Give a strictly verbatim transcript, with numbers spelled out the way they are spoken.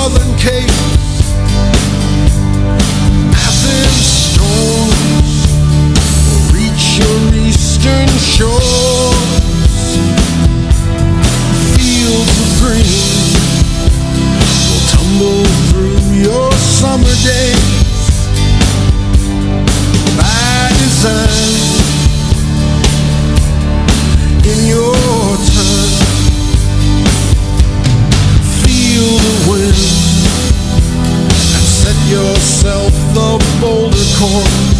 southern cape, Athens storms will reach your eastern shores. Fields of green will tumble through your summer days by design. In your time, feel the wind and set yourself the boulder course.